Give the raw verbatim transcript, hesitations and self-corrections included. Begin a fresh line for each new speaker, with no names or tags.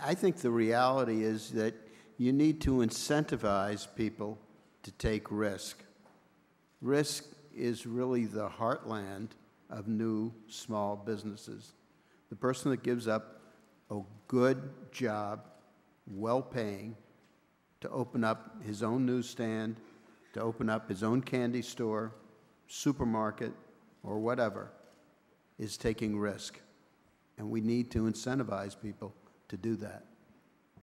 I think the reality is that you need to incentivize people to take risk. Risk is really the heartland of new small businesses. The person that gives up a good job, well-paying, to open up his own newsstand, to open up his own candy store, supermarket, or whatever, is taking risk. And we need to incentivize people to do that.